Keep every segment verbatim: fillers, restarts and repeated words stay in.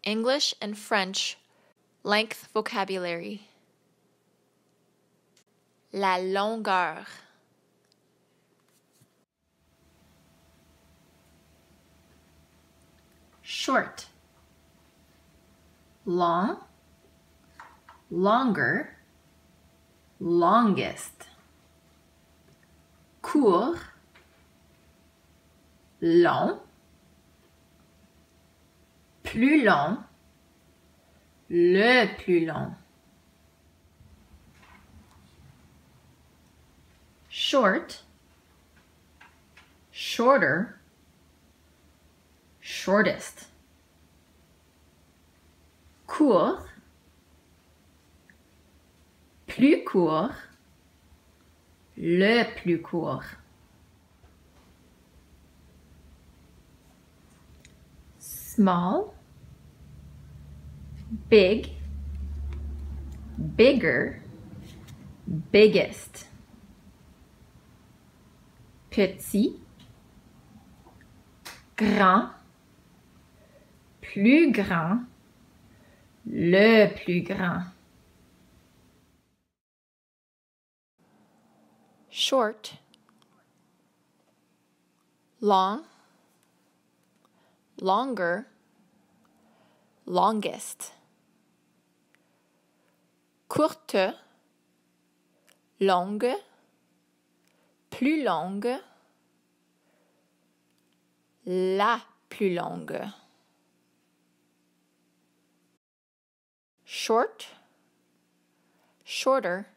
English and French length vocabulary. La longueur. Short. Long, longer, longest. Court, long, plus long, le plus long. Short, shorter, shortest. Court, plus court, le plus court. Small, big, bigger, biggest. Petit, grand, plus grand, le plus grand. Short, long, longer, longest. Courte, longue, plus longue, la plus longue. Short, shorter,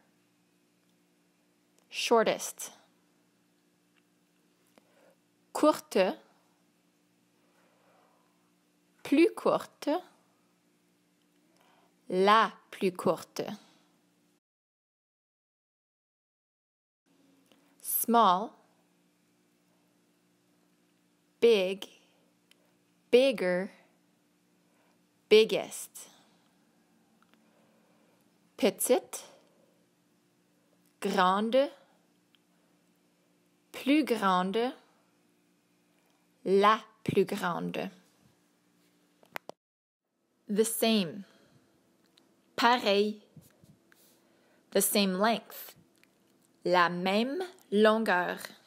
shortest. Courte, plus courte, la plus courte. Small, big, bigger, biggest. Petite, grande, plus grande, la plus grande. The same, pareil, the same length, la même longueur.